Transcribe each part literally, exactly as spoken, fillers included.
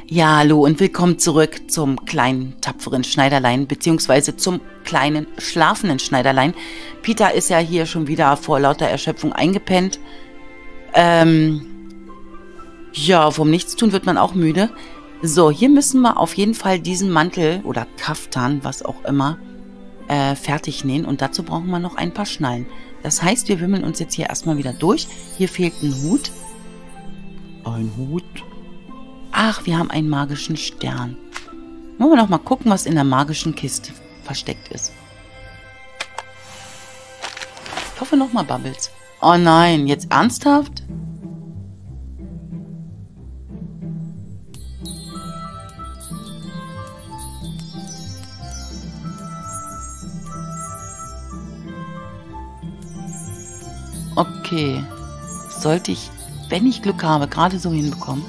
Ja, hallo und willkommen zurück zum kleinen, tapferen Schneiderlein, beziehungsweise zum kleinen, schlafenden Schneiderlein. Peter ist ja hier schon wieder vor lauter Erschöpfung eingepennt. Ähm, ja, vom Nichtstun wird man auch müde. So, hier müssen wir auf jeden Fall diesen Mantel oder Kaftan, was auch immer, äh, fertig nähen. Und dazu brauchen wir noch ein paar Schnallen. Das heißt, wir wimmeln uns jetzt hier erstmal wieder durch. Hier fehlt ein Hut. Ein Hut. Ach, wir haben einen magischen Stern. Wollen wir noch mal gucken, was in der magischen Kiste versteckt ist. Ich hoffe noch mal Bubbles. Oh nein, jetzt ernsthaft? Okay. Sollte ich, wenn ich Glück habe, gerade so hinbekommen.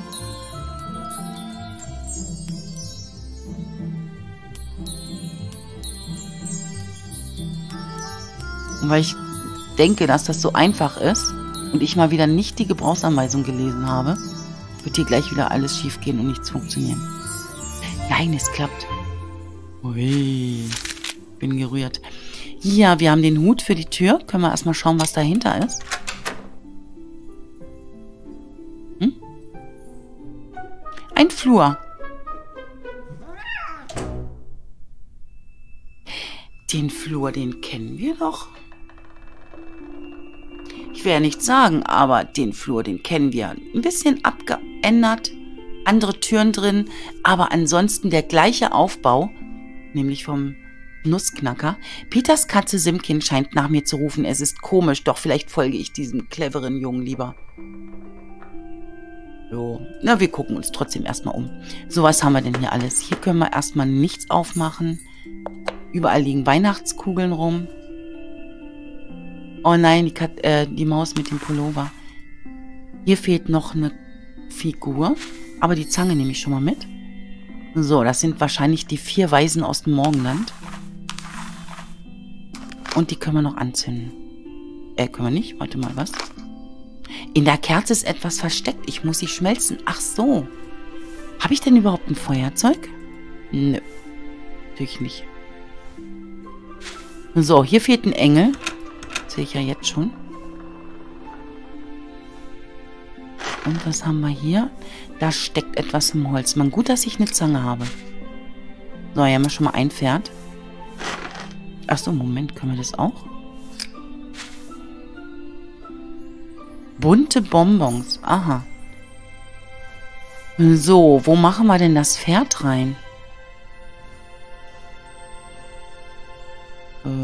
Und weil ich denke, dass das so einfach ist und ich mal wieder nicht die Gebrauchsanweisung gelesen habe, wird hier gleich wieder alles schief gehen und nichts funktionieren. Nein, es klappt. Ui, bin gerührt. Ja, wir haben den Hut für die Tür. Können wir erstmal schauen, was dahinter ist. Hm? Ein Flur. Den Flur, den kennen wir doch. Ich will ja nichts sagen, aber den Flur, den kennen wir. Ein bisschen abgeändert, andere Türen drin, aber ansonsten der gleiche Aufbau, nämlich vom Nussknacker. Peters Katze Simkin scheint nach mir zu rufen. Es ist komisch, doch vielleicht folge ich diesem cleveren Jungen lieber. So, na, wir gucken uns trotzdem erstmal um. So, was haben wir denn hier alles? Hier können wir erstmal nichts aufmachen. Überall liegen Weihnachtskugeln rum. Oh nein, die, Kat äh, die Maus mit dem Pullover. Hier fehlt noch eine Figur. Aber die Zange nehme ich schon mal mit. So, das sind wahrscheinlich die vier Weisen aus dem Morgenland. Und die können wir noch anzünden. Äh, können wir nicht? Warte mal, was? In der Kerze ist etwas versteckt. Ich muss sie schmelzen. Ach so. Habe ich denn überhaupt ein Feuerzeug? Nö. Natürlich nicht. So, hier fehlt ein Engel. Sehe ich ja jetzt schon. Und was haben wir hier? Da steckt etwas im Holz. Man, gut, dass ich eine Zange habe. So, hier haben wir schon mal ein Pferd. Achso, Moment, können wir das auch? Bunte Bonbons. Aha. So, wo machen wir denn das Pferd rein? Äh...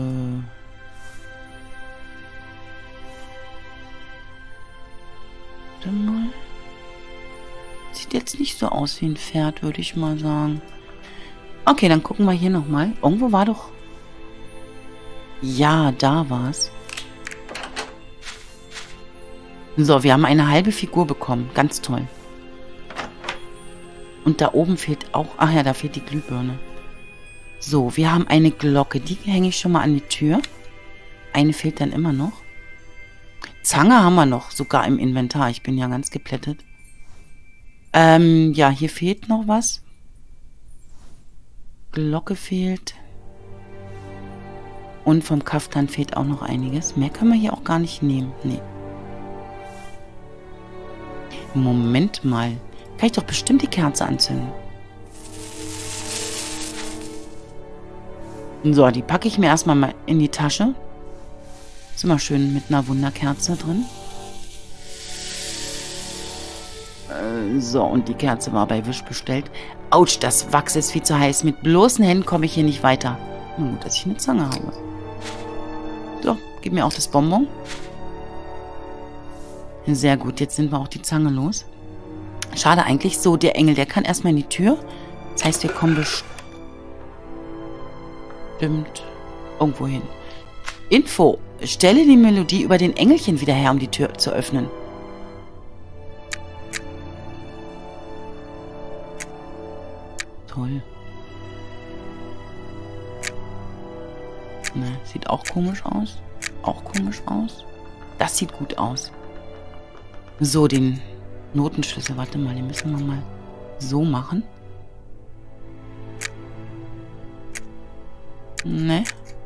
mal. Sieht jetzt nicht so aus wie ein Pferd, würde ich mal sagen. Okay, dann gucken wir hier nochmal. Irgendwo war doch... Ja, da war's. So, wir haben eine halbe Figur bekommen. Ganz toll. Und da oben fehlt auch... Ach ja, da fehlt die Glühbirne. So, wir haben eine Glocke. Die hänge ich schon mal an die Tür. Eine fehlt dann immer noch. Zange haben wir noch, sogar im Inventar. Ich bin ja ganz geplättet. Ähm, ja, hier fehlt noch was. Glocke fehlt. Und vom Kaftan fehlt auch noch einiges. Mehr können wir hier auch gar nicht nehmen. Nee. Moment mal. Kann ich doch bestimmt die Kerze anzünden. So, die packe ich mir erstmal mal in die Tasche. Ist immer schön mit einer Wunderkerze drin. Äh, so, und die Kerze war bei Wish bestellt. Autsch, das Wachs ist viel zu heiß. Mit bloßen Händen komme ich hier nicht weiter. Na gut, dass ich eine Zange habe. So, gib mir auch das Bonbon. Sehr gut, jetzt sind wir auch die Zange los. Schade eigentlich. So, der Engel, der kann erstmal in die Tür. Das heißt, wir kommen bestimmt irgendwo hin. Info. Stelle die Melodie über den Engelchen wieder her, um die Tür zu öffnen. Toll. Ne, sieht auch komisch aus. Auch komisch aus. Das sieht gut aus. So, den Notenschlüssel. Warte mal, den müssen wir mal so machen? Ne?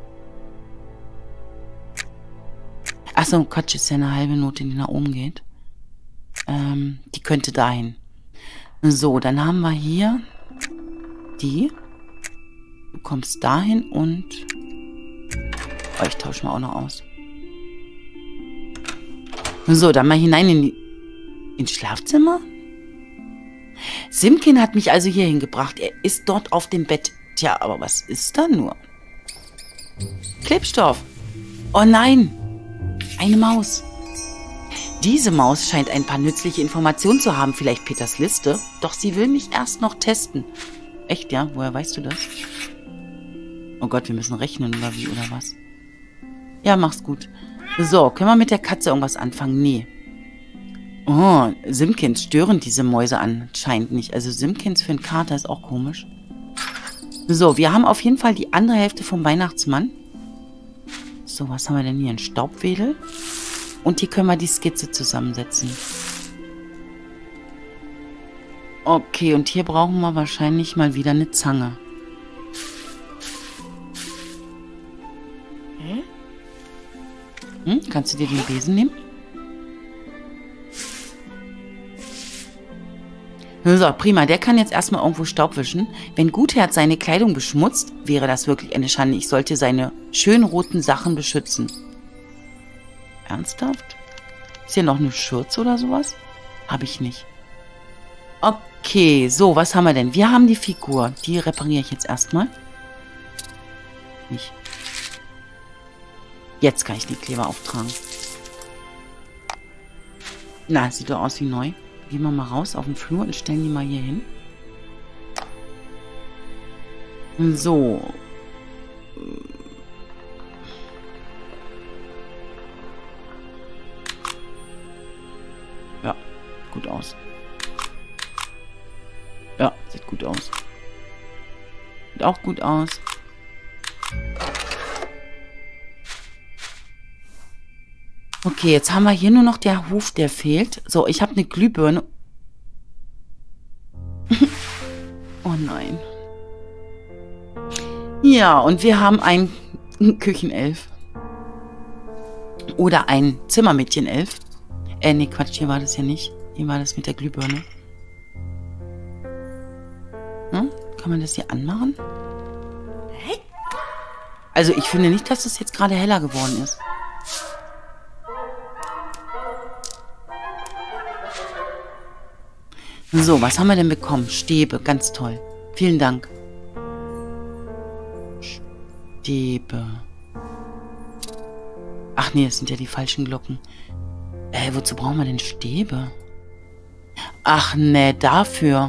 Achso, Quatsch, ist ja eine halbe Note, die nach oben geht. Ähm, die könnte dahin. So, dann haben wir hier die. Du kommst dahin und... Oh, ich tausche mal auch noch aus. So, dann mal hinein in die... ins Schlafzimmer? Simkin hat mich also hier hingebracht. Er ist dort auf dem Bett. Tja, aber was ist da nur? Klebstoff. Oh nein. Eine Maus. Diese Maus scheint ein paar nützliche Informationen zu haben. Vielleicht Peters Liste. Doch sie will mich erst noch testen. Echt, ja? Woher weißt du das? Oh Gott, wir müssen rechnen oder wie, oder was? Ja, mach's gut. So, können wir mit der Katze irgendwas anfangen? Nee. Oh, Simkins stören diese Mäuse anscheinend nicht. Also Simkins für einen Kater ist auch komisch. So, wir haben auf jeden Fall die andere Hälfte vom Weihnachtsmann. So, was haben wir denn hier? Ein Staubwedel. Und hier können wir die Skizze zusammensetzen. Okay, und hier brauchen wir wahrscheinlich mal wieder eine Zange. Hm? Kannst du dir den Besen nehmen? So, prima. Der kann jetzt erstmal irgendwo Staub wischen. Wenn Guthert seine Kleidung beschmutzt, wäre das wirklich eine Schande. Ich sollte seine schönen roten Sachen beschützen. Ernsthaft? Ist hier noch eine Schürze oder sowas? Habe ich nicht. Okay, so, was haben wir denn? Wir haben die Figur. Die repariere ich jetzt erstmal. Nicht. Jetzt kann ich die Kleber auftragen. Na, sieht doch aus wie neu. Gehen wir mal raus auf den Flur und stellen die mal hier hin. So. Ja, gut aus. Ja, sieht gut aus. Sieht auch gut aus. Okay, jetzt haben wir hier nur noch der Hof, der fehlt. So, ich habe eine Glühbirne. Oh nein. Ja, und wir haben ein Küchenelf. Oder ein Zimmermädchenelf. Äh, nee, Quatsch, hier war das ja nicht. Hier war das mit der Glühbirne. Hm? Kann man das hier anmachen? Also, ich finde nicht, dass das jetzt gerade heller geworden ist. So, was haben wir denn bekommen? Stäbe, ganz toll. Vielen Dank. Stäbe. Ach nee, das sind ja die falschen Glocken. Äh, wozu brauchen wir denn Stäbe? Ach nee, dafür.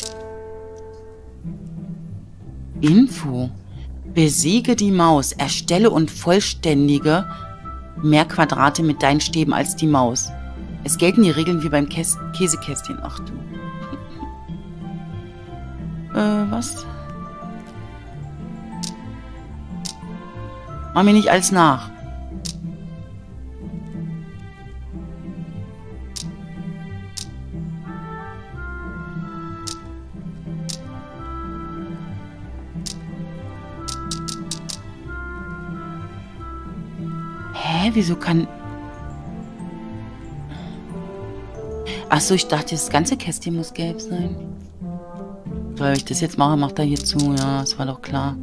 Info. Besiege die Maus. Erstelle und vollständige mehr Quadrate mit deinen Stäben als die Maus. Es gelten die Regeln wie beim Käs Käsekästchen. Ach du. Äh, was? Mach mir nicht alles nach. Hä? Wieso kann... Achso, ich dachte, das ganze Kästchen muss gelb sein. Weil ich das jetzt mache, macht er hier zu. Ja, das war doch klar.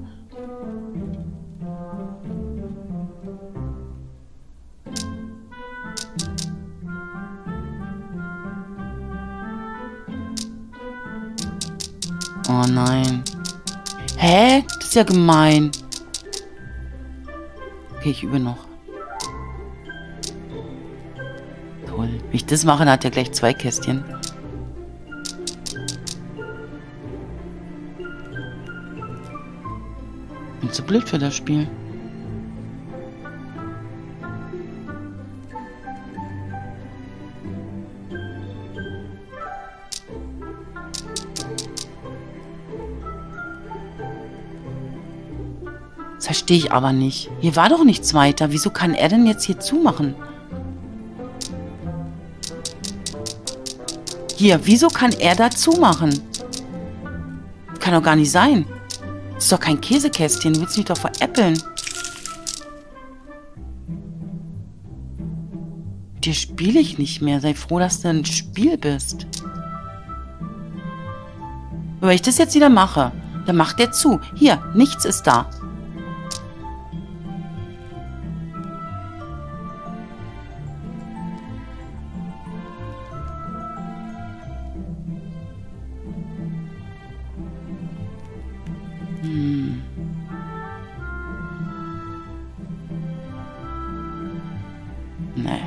Oh nein. Hä? Das ist ja gemein. Okay, ich übe noch. Toll. Wenn ich das mache, dann hat er gleich zwei Kästchen. Bin zu blöd für das Spiel. Das verstehe ich aber nicht. Hier war doch nichts weiter. Wieso kann er denn jetzt hier zumachen? Hier, wieso kann er da zumachen? kann doch gar nicht sein. Das ist doch kein Käsekästchen. Du willst mich doch veräppeln. Dir spiele ich nicht mehr. Sei froh, dass du ein Spiel bist. Wenn ich das jetzt wieder mache, dann macht der zu. Hier, nichts ist da. Hm. Nee.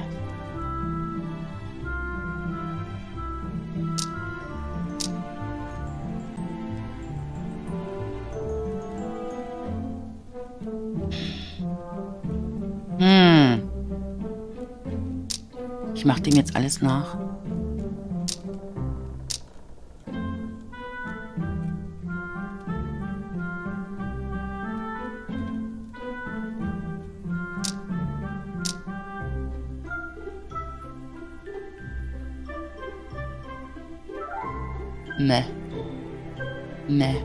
Hm. Ich mach dem jetzt alles nach. Ne. Ne.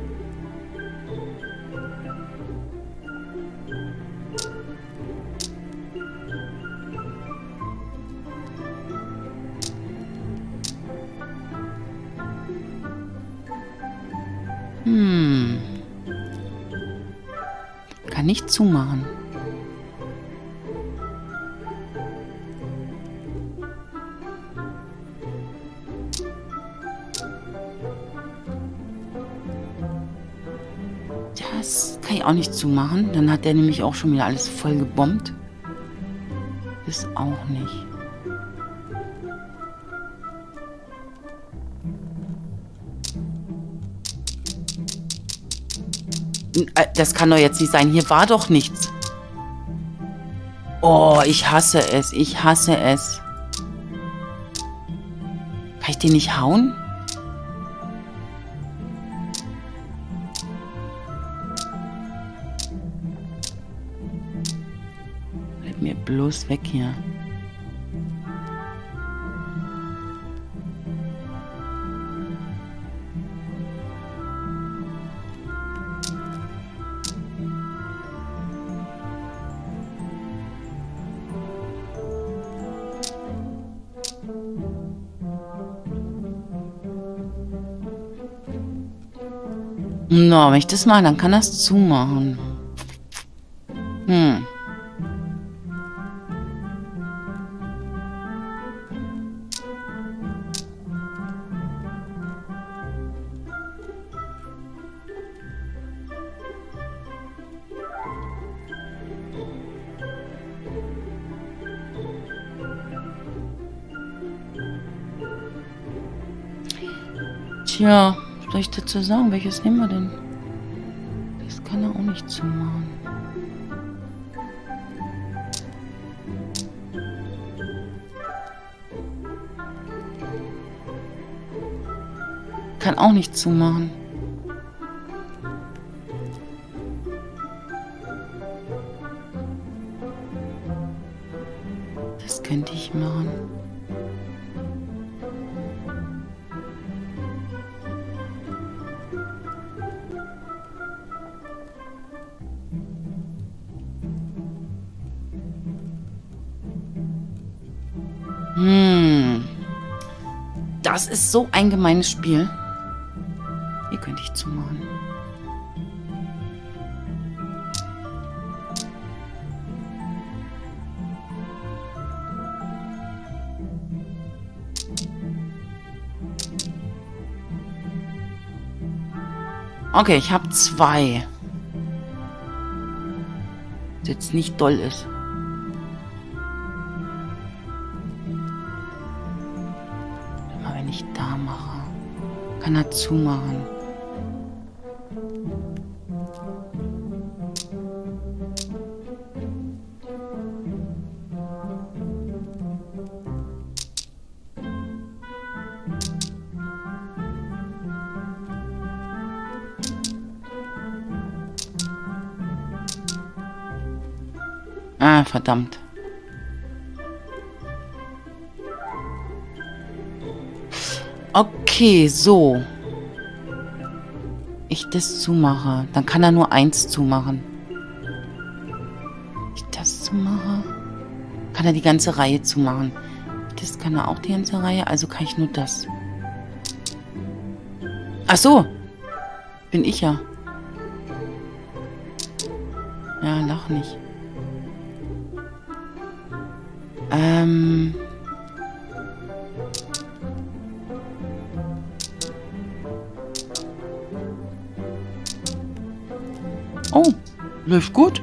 Hm. Kann nicht zumachen. Das kann ich auch nicht zumachen. Dann hat der nämlich auch schon wieder alles voll gebombt. Das auch nicht. Das kann doch jetzt nicht sein. Hier war doch nichts. Oh, ich hasse es. Ich hasse es. Kann ich den nicht hauen? Bleib mir bloß weg hier. No, wenn ich das mache, dann kann das zumachen. Hm. Tja. Was soll ich dazu sagen? Welches nehmen wir denn? Das kann er auch nicht zumachen. Kann auch nicht zumachen. Das könnte ich machen. Hm. Das ist so ein gemeines Spiel. Hier könnte ich zumachen. Okay, ich habe zwei. Was jetzt nicht doll ist. Wenn ich da mache, kann er zumachen. Ah, verdammt. Okay, so. ich das zumache, dann kann er nur eins zumachen. Wenn ich das zumache, kann er die ganze Reihe zumachen. Das kann er auch die ganze Reihe, also kann ich nur das. Ach so, bin ich ja. Ja, lach nicht. Ähm... Oh, läuft gut.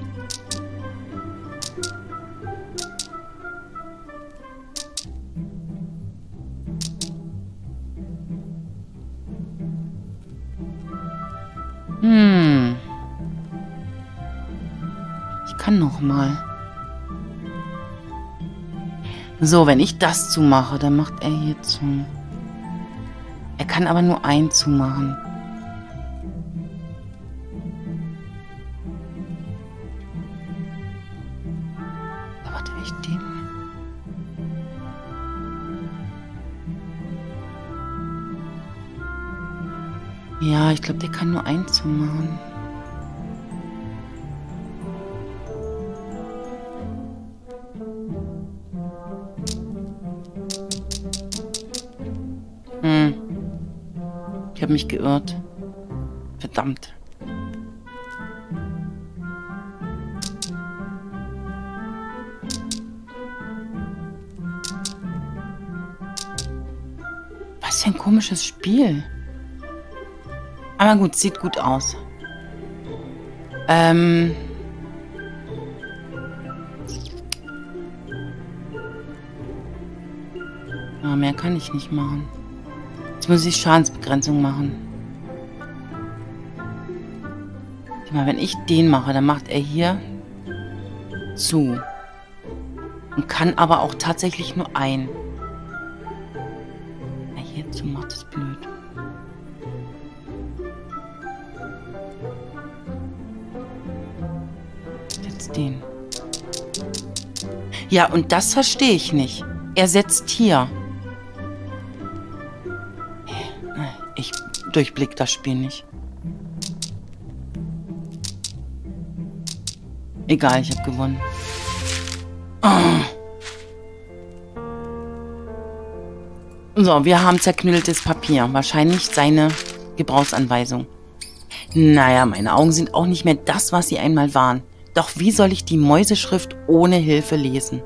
Hm. Ich kann noch mal. So, wenn ich das zumache, dann macht er hier zu. Er kann aber nur ein zumachen. Warte, will ich den? Ja, ich glaube, der kann nur ein zumachen. Hm. Ich habe mich geirrt. Verdammt. Was für ein komisches Spiel. Aber gut, sieht gut aus. Ähm... Ja, mehr kann ich nicht machen. Jetzt muss ich Schadensbegrenzung machen. Guck mal, wenn ich den mache, dann macht er hier zu. Und kann aber auch tatsächlich nur ein. Ja, hier zu macht es blöd. Jetzt den. Ja, und das verstehe ich nicht. Er setzt hier. Ich durchblick das Spiel nicht. Egal, ich habe gewonnen. Oh. So, wir haben zerknülltes Papier. Wahrscheinlich seine Gebrauchsanweisung. Naja, meine Augen sind auch nicht mehr das, was sie einmal waren. Doch wie soll ich die Mäuseschrift ohne Hilfe lesen?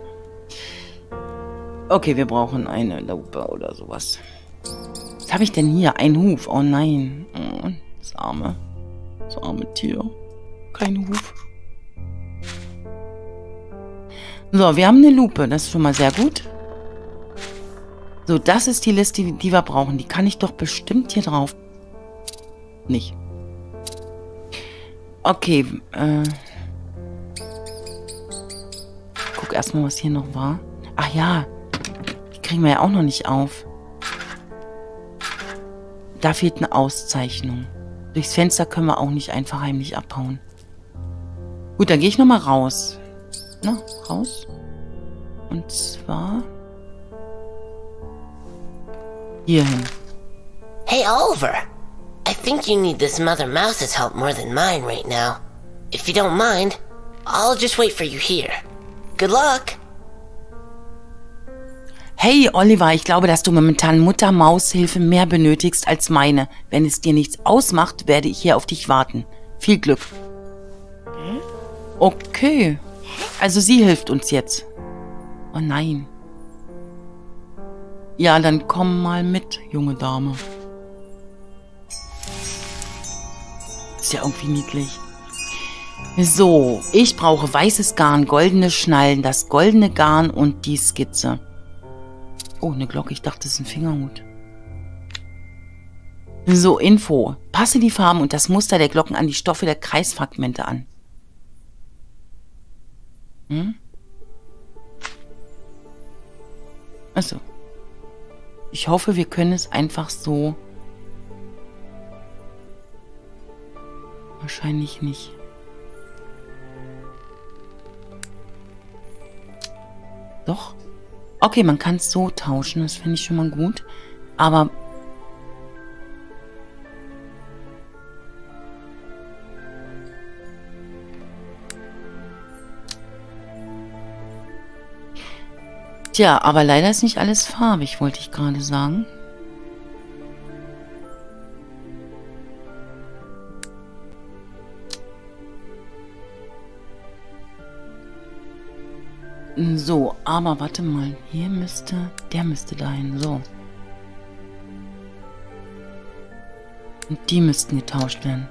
Okay, wir brauchen eine Lupe oder sowas. Was habe ich denn hier? Ein Huf. Oh nein. Oh, das arme, das arme Tier. Kein Huf. So, wir haben eine Lupe. Das ist schon mal sehr gut. So, das ist die Liste, die wir brauchen. Die kann ich doch bestimmt hier drauf. Nicht. Okay. Äh. Guck erstmal, was hier noch war. Ach ja. Die kriegen wir ja auch noch nicht auf. Da fehlt eine Auszeichnung. Durchs Fenster können wir auch nicht einfach heimlich abhauen. Gut, dann gehe ich nochmal raus. Na, raus. Und zwar... hierhin. Hey, Oliver. I think you need this Mother Mouse's help more than mine right now. If you don't mind, I'll just wait for you here. Good luck. Hey, Oliver, ich glaube, dass du momentan Mutter-Maus-Hilfe mehr benötigst als meine. Wenn es dir nichts ausmacht, werde ich hier auf dich warten. Viel Glück. Okay. Also sie hilft uns jetzt. Oh nein. Ja, dann komm mal mit, junge Dame. Ist ja irgendwie niedlich. So, ich brauche weißes Garn, goldene Schnallen, das goldene Garn und die Skizze. Oh, eine Glocke. Ich dachte, das ist ein Fingerhut. So, Info. Passe die Farben und das Muster der Glocken an die Stoffe der Kreisfragmente an. Hm? Achso. Ich hoffe, wir können es einfach so... Wahrscheinlich nicht. Doch. Okay, man kann es so tauschen. Das finde ich schon mal gut. Aber... Tja, aber leider ist nicht alles farbig, wollte ich gerade sagen. So, aber warte mal. Hier müsste... Der müsste dahin. So. Und die müssten getauscht werden.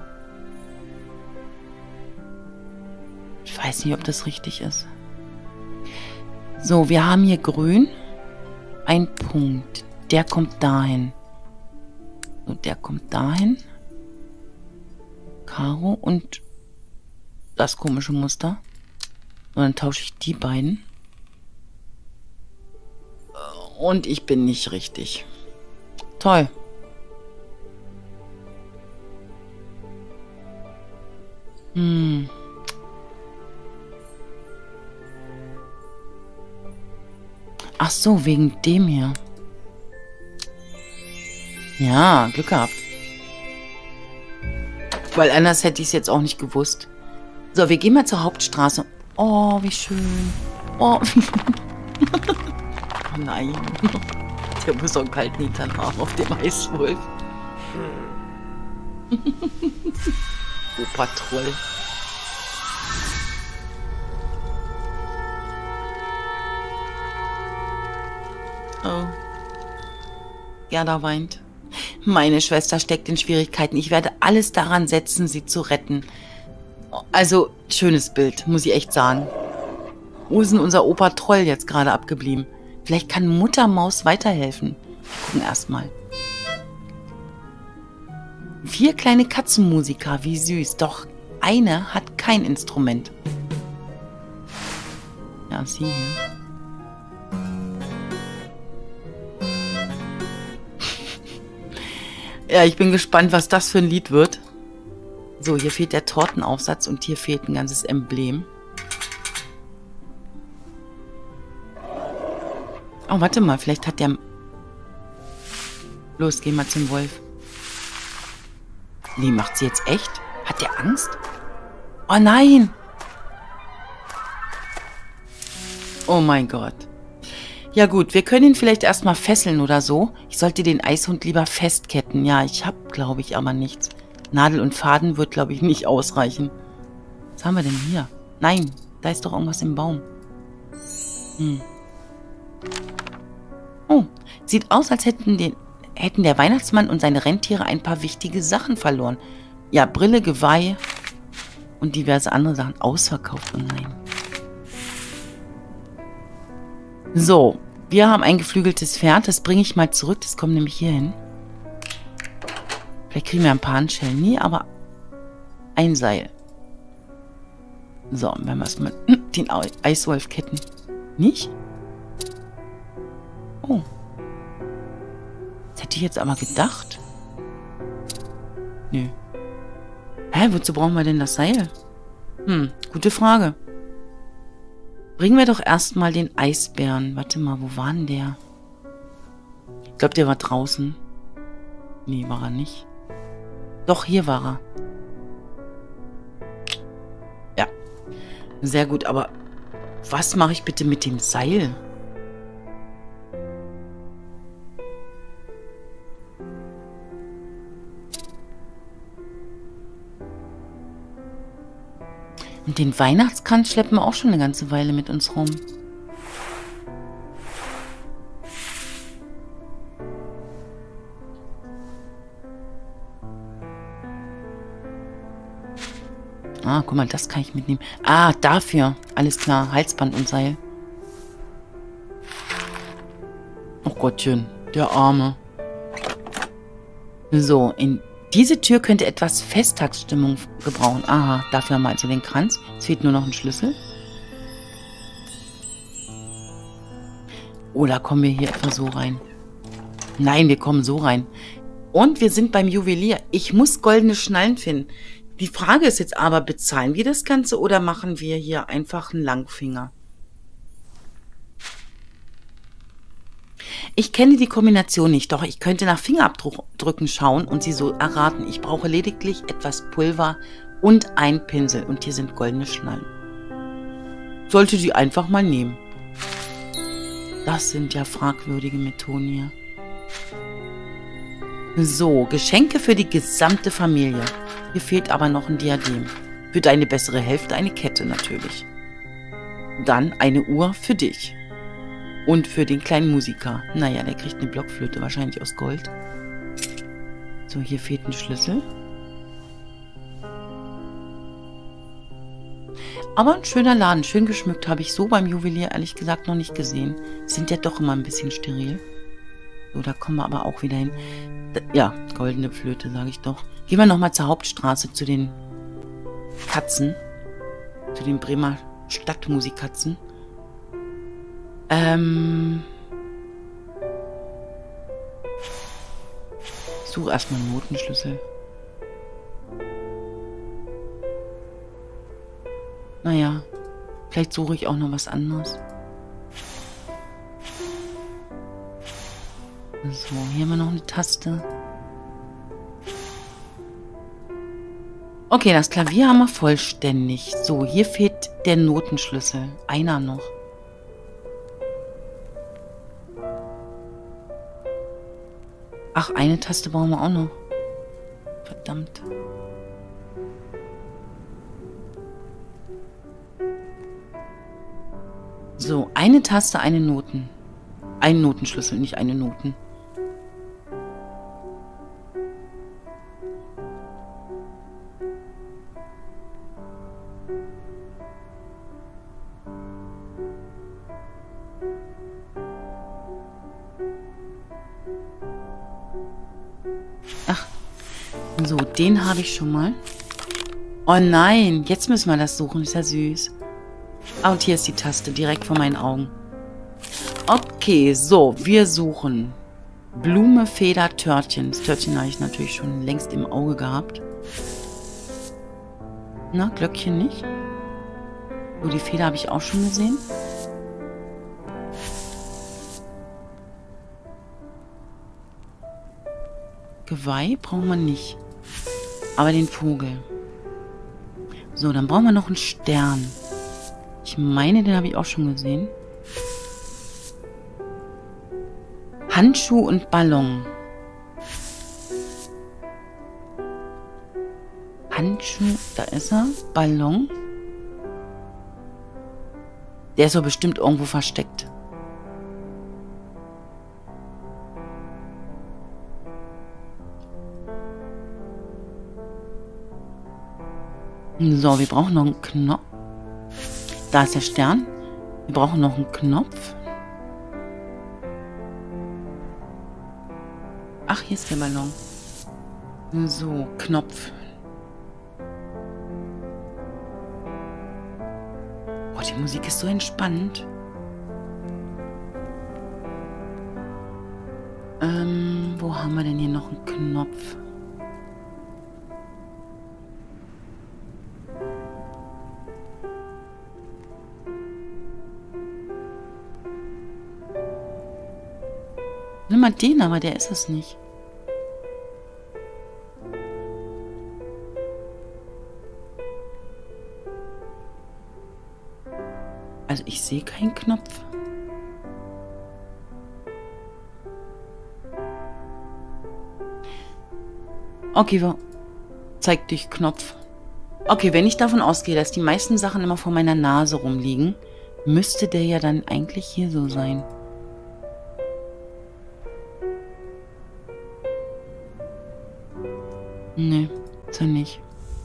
Ich weiß nicht, ob das richtig ist. So, wir haben hier grün. Ein Punkt. Der kommt dahin. So, der kommt dahin. Karo und das komische Muster. Und dann tausche ich die beiden. Und ich bin nicht richtig. Toll. Hm. Ach so, wegen dem hier. Ja, Glück gehabt. Weil anders hätte ich es jetzt auch nicht gewusst. So, wir gehen mal zur Hauptstraße. Oh, wie schön. Oh, wie... Oh nein. Der muss so einen kalten Hintern haben auf dem Eiswolf. Opa Troll. Oh. Gerda weint. Meine Schwester steckt in Schwierigkeiten. Ich werde alles daran setzen, sie zu retten. Also, schönes Bild, muss ich echt sagen. Wo ist denn unser Opa Troll jetzt gerade abgeblieben? Vielleicht kann Muttermaus weiterhelfen. Gucken erstmal. Vier kleine Katzenmusiker, wie süß. Doch eine hat kein Instrument. Ja, sie hier. Ja, ich bin gespannt, was das für ein Lied wird. So, hier fehlt der Tortenaufsatz und hier fehlt ein ganzes Emblem. Oh, warte mal, vielleicht hat der... Los, geh mal zum Wolf. Nee, macht sie jetzt echt? Hat der Angst? Oh nein! Oh mein Gott. Ja gut, wir können ihn vielleicht erstmal fesseln oder so. Ich sollte den Eishund lieber festketten. Ja, ich habe, glaube ich, aber nichts. Nadel und Faden wird, glaube ich, nicht ausreichen. Was haben wir denn hier? Nein, da ist doch irgendwas im Baum. Hm. Oh, sieht aus, als hätten, den, hätten der Weihnachtsmann und seine Rentiere ein paar wichtige Sachen verloren. Ja, Brille, Geweih und diverse andere Sachen ausverkauft. Oh nein. So, wir haben ein geflügeltes Pferd. Das bringe ich mal zurück. Das kommt nämlich hier hin. Vielleicht kriegen wir ein paar Handschellen. Nee, aber ein Seil. So, wenn wir erstmal den Eiswolf ketten. Nicht? Oh. Das hätte ich jetzt aber gedacht. Nö. Hä, wozu brauchen wir denn das Seil? Hm, gute Frage. Bringen wir doch erstmal den Eisbären. Warte mal, wo war denn der? Ich glaube, der war draußen. Nee, war er nicht. Doch, hier war er. Ja. Sehr gut, aber was mache ich bitte mit dem Seil? Und den Weihnachtskranz schleppen wir auch schon eine ganze Weile mit uns rum. Ah, guck mal, das kann ich mitnehmen. Ah, dafür. Alles klar, Halsband und Seil. Oh Gottchen, der Arme. So, in diese Tür könnte etwas Festtagsstimmung gebrauchen. Aha, dafür haben wir also den Kranz. Es fehlt nur noch ein Schlüssel. Oder kommen wir hier etwa so rein? Nein, wir kommen so rein. Und wir sind beim Juwelier. Ich muss goldene Schnallen finden. Die Frage ist jetzt aber, bezahlen wir das Ganze oder machen wir hier einfach einen Langfinger? Ich kenne die Kombination nicht, doch ich könnte nach Fingerabdrücken schauen und sie so erraten. Ich brauche lediglich etwas Pulver und einen Pinsel. Und hier sind goldene Schnallen. Sollte die einfach mal nehmen. Das sind ja fragwürdige Methoden hier. So, Geschenke für die gesamte Familie. Hier fehlt aber noch ein Diadem. Für deine bessere Hälfte eine Kette natürlich. Dann eine Uhr für dich. Und für den kleinen Musiker. Naja, der kriegt eine Blockflöte, wahrscheinlich aus Gold. So, hier fehlt ein Schlüssel. Aber ein schöner Laden, schön geschmückt, habe ich so beim Juwelier ehrlich gesagt noch nicht gesehen. Sind ja doch immer ein bisschen steril. So, da kommen wir aber auch wieder hin. Ja, goldene Flöte, sage ich doch. Gehen wir nochmal zur Hauptstraße, zu den Katzen. Zu den Bremer Stadtmusikkatzen. Ähm... Ich suche erstmal einen Notenschlüssel. Naja, vielleicht suche ich auch noch was anderes. So, hier haben wir noch eine Taste. Okay, das Klavier haben wir vollständig. So, hier fehlt der Notenschlüssel. Einer noch. Ach, eine Taste brauchen wir auch noch. Verdammt. So, eine Taste, eine Noten. Ein Notenschlüssel, nicht eine Noten. Ach, so, den habe ich schon mal. Oh nein, jetzt müssen wir das suchen, ist ja süß. Ah, und hier ist die Taste, direkt vor meinen Augen. Okay, so, wir suchen Blume, Feder, Törtchen. Das Törtchen habe ich natürlich schon längst im Auge gehabt. Na, Glöckchen nicht. So, die Feder habe ich auch schon gesehen. Geweih brauchen wir nicht. Aber den Vogel. So, dann brauchen wir noch einen Stern. Ich meine, den habe ich auch schon gesehen. Handschuh und Ballon. Handschuh, da ist er. Ballon. Der ist doch bestimmt irgendwo versteckt. So, wir brauchen noch einen Knopf. Da ist der Stern. Wir brauchen noch einen Knopf. Ach, hier ist der Ballon. So, Knopf. Oh, die Musik ist so entspannt. Ähm, wo haben wir denn hier noch einen Knopf? Nimm mal den, aber der ist es nicht. Also ich sehe keinen Knopf. Okay, wo? Zeig dich, Knopf. Okay, wenn ich davon ausgehe, dass die meisten Sachen immer vor meiner Nase rumliegen, müsste der ja dann eigentlich hier so sein. Nee, ist er nicht.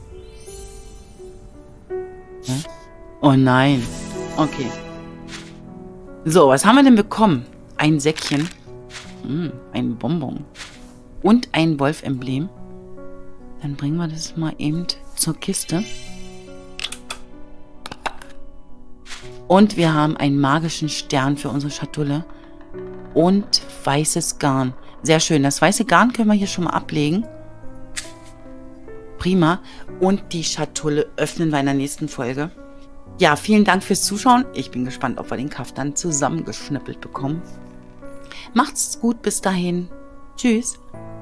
Hm? Oh nein. Okay. So, was haben wir denn bekommen? Ein Säckchen. Hm, ein Bonbon. Und ein Wolf-Emblem. Dann bringen wir das mal eben zur Kiste. Und wir haben einen magischen Stern für unsere Schatulle. Und weißes Garn. Sehr schön. Das weiße Garn können wir hier schon mal ablegen. Prima. Und die Schatulle öffnen wir in der nächsten Folge. Ja, vielen Dank fürs Zuschauen. Ich bin gespannt, ob wir den Kaftan zusammengeschnippelt bekommen. Macht's gut bis dahin. Tschüss.